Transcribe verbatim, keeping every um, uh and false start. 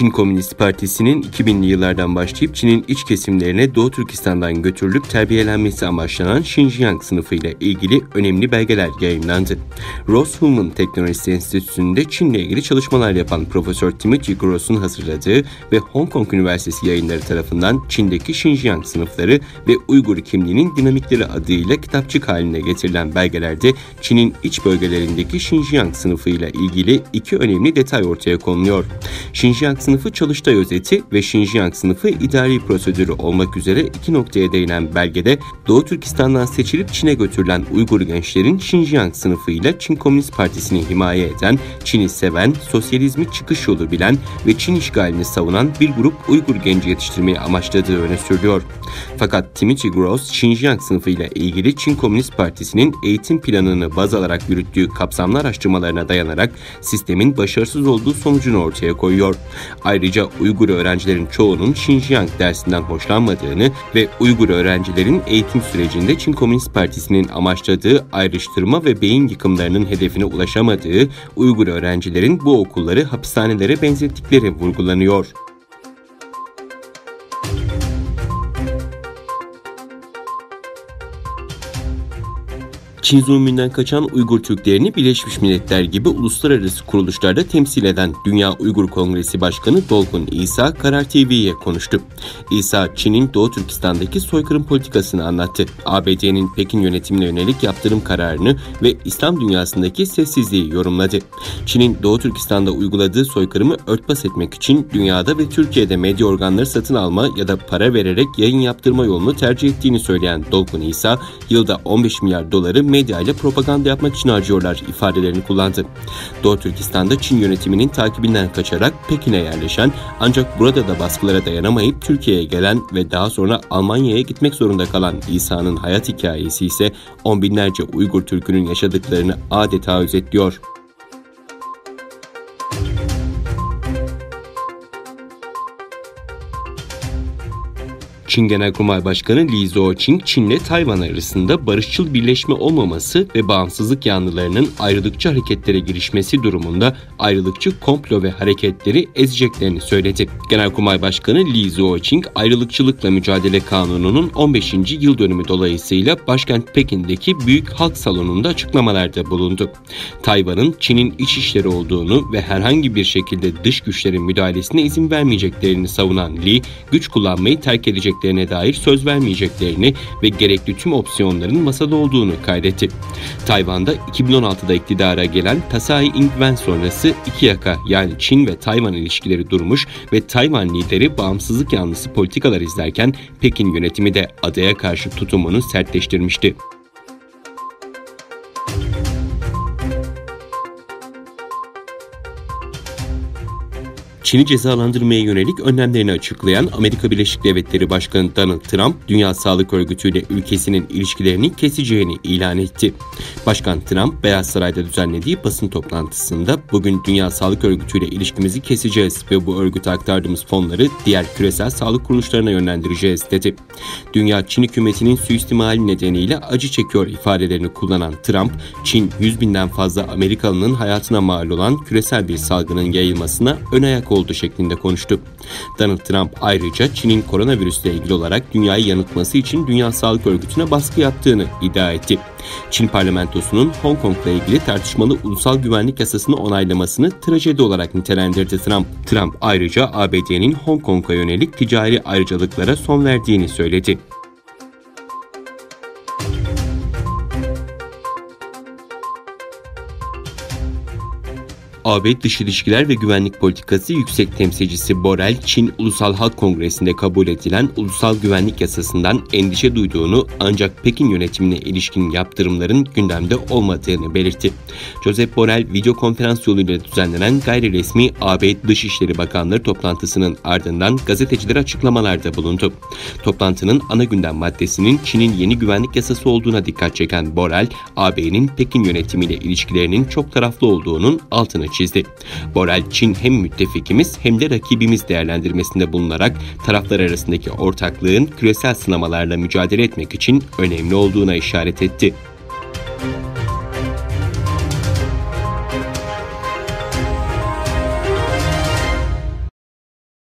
Çin Komünist Partisi'nin iki binli yıllardan başlayıp Çin'in iç kesimlerine Doğu Türkistan'dan götürülüp terbiyelenmesi amaçlanan Xinjiang sınıfı ile ilgili önemli belgeler yayımlandı. Ross-Hulman Teknolojisi Enstitüsü'nde Çin'le ilgili çalışmalar yapan Profesör Timothy Gross'un hazırladığı ve Hong Kong Üniversitesi yayınları tarafından Çin'deki Xinjiang sınıfları ve Uygur kimliğinin dinamikleri adıyla kitapçık haline getirilen belgelerde Çin'in iç bölgelerindeki Xinjiang sınıfı ile ilgili iki önemli detay ortaya konuluyor. Xinjiang sınıfı çalıştay özeti ve Xinjiang sınıfı idari prosedürü olmak üzere iki noktaya değinen belgede Doğu Türkistan'dan seçilip Çin'e götürülen Uygur gençlerin Xinjiang sınıfıyla Çin Komünist Partisi'ni himaye eden, Çin'i seven, sosyalizmi çıkış yolu bilen ve Çin işgalini savunan bir grup Uygur genci yetiştirmeyi amaçladığı öne sürülüyor. Fakat Timothy Gross, Xinjiang sınıfıyla ilgili Çin Komünist Partisi'nin eğitim planını baz alarak yürüttüğü kapsamlı araştırmalarına dayanarak sistemin başarısız olduğu sonucunu ortaya koyuyor. Ayrıca Uygur öğrencilerin çoğunun Xinjiang dersinden hoşlanmadığını ve Uygur öğrencilerin eğitim sürecinde Çin Komünist Partisi'nin amaçladığı ayrıştırma ve beyin yıkımlarının hedefine ulaşamadığı Uygur öğrencilerin bu okulları hapishanelere benzettikleri vurgulanıyor. Çin zulmünden kaçan Uygur Türklerini Birleşmiş Milletler gibi uluslararası kuruluşlarda temsil eden Dünya Uygur Kongresi Başkanı Dolkun İsa, Karar T V'ye konuştu. İsa, Çin'in Doğu Türkistan'daki soykırım politikasını anlattı. A B D'nin Pekin yönetimine yönelik yaptırım kararını ve İslam dünyasındaki sessizliği yorumladı. Çin'in Doğu Türkistan'da uyguladığı soykırımı örtbas etmek için dünyada ve Türkiye'de medya organları satın alma ya da para vererek yayın yaptırma yolunu tercih ettiğini söyleyen Dolkun İsa, yılda on beş milyar doları medya ile propaganda yapmak için harcıyorlar ifadelerini kullandı. Doğu Türkistan'da Çin yönetiminin takibinden kaçarak Pekin'e yerleşen ancak burada da baskılara dayanamayıp Türkiye'ye gelen ve daha sonra Almanya'ya gitmek zorunda kalan İsa'nın hayat hikayesi ise on binlerce Uygur Türk'ünün yaşadıklarını adeta özetliyor. Çin Genelkurmay Başkanı Li Zuoqing, Çin'le Tayvan arasında barışçıl birleşme olmaması ve bağımsızlık yanlılarının ayrılıkçı hareketlere girişmesi durumunda ayrılıkçı komplo ve hareketleri ezeceklerini söyledi. Genelkurmay Başkanı Li Zuoqing, ayrılıkçılıkla mücadele kanununun on beşinci yıl dönümü dolayısıyla başkent Pekin'deki Büyük Halk Salonu'nda açıklamalarda bulundu. Tayvan'ın Çin'in iç işleri olduğunu ve herhangi bir şekilde dış güçlerin müdahalesine izin vermeyeceklerini savunan Li, güç kullanmayı terk edecek dair söz vermeyeceklerini ve gerekli tüm opsiyonların masada olduğunu kaydetti. Tayvan'da iki bin on altıda iktidara gelen Tsai Ing-wen sonrası iki yaka yani Çin ve Tayvan ilişkileri durmuş ve Tayvan lideri bağımsızlık yanlısı politikalar izlerken Pekin yönetimi de adaya karşı tutumunu sertleştirmişti. Çin'i cezalandırmaya yönelik önlemlerini açıklayan Amerika Birleşik Devletleri Başkanı Donald Trump, Dünya Sağlık Örgütü ile ülkesinin ilişkilerini keseceğini ilan etti. Başkan Trump, Beyaz Saray'da düzenlediği basın toplantısında bugün Dünya Sağlık Örgütü ile ilişkimizi keseceğiz ve bu örgüte aktardığımız fonları diğer küresel sağlık kuruluşlarına yönlendireceğiz dedi. Dünya Çin hükümetinin suistimali nedeniyle acı çekiyor ifadelerini kullanan Trump, Çin yüz binden fazla Amerikalının hayatına mal olan küresel bir salgının yayılmasına ön ayak oldu şeklinde konuştu. Donald Trump ayrıca Çin'in koronavirüsle ilgili olarak dünyayı yanıltması için Dünya Sağlık Örgütü'ne baskı yaptığını iddia etti. Çin parlamentosunun Hong Kong'la ilgili tartışmalı ulusal güvenlik yasasını onaylamasını trajedi olarak nitelendirdi Trump. Trump ayrıca A B D'nin Hong Kong'a yönelik ticari ayrıcalıklara son verdiğini söyledi. A B Dış İlişkiler ve Güvenlik Politikası Yüksek Temsilcisi Borrell, Çin Ulusal Halk Kongresi'nde kabul edilen Ulusal Güvenlik Yasası'ndan endişe duyduğunu ancak Pekin yönetimine ilişkin yaptırımların gündemde olmadığını belirtti. Josep Borrell, video konferans yoluyla düzenlenen gayri resmi A B Dışişleri Bakanları toplantısının ardından gazetecilere açıklamalarda bulundu. Toplantının ana gündem maddesinin Çin'in yeni güvenlik yasası olduğuna dikkat çeken Borrell, A B'nin Pekin yönetimiyle ilişkilerinin çok taraflı olduğunun altını çizdi. Borrell, Çin hem müttefikimiz hem de rakibimiz değerlendirmesinde bulunarak taraflar arasındaki ortaklığın küresel sınamalarla mücadele etmek için önemli olduğuna işaret etti.